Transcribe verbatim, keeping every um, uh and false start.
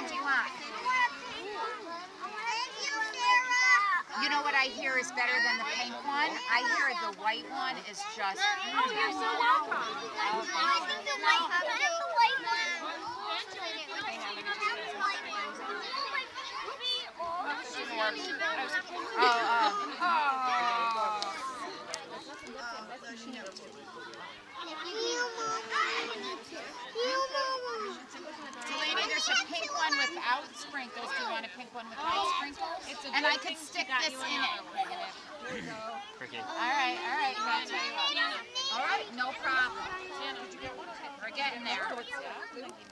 one do you want? You know what I hear is better than the pink one? I hear the white one is just... Oh, you're so welcome. I think the white one. The white one. Oh, oh, oh. Delaney, there's a pink one without sprinkles. Do you want a pink one without sprinkles? And I could stick this in it. All right, all right. All right, no problem. We're getting there.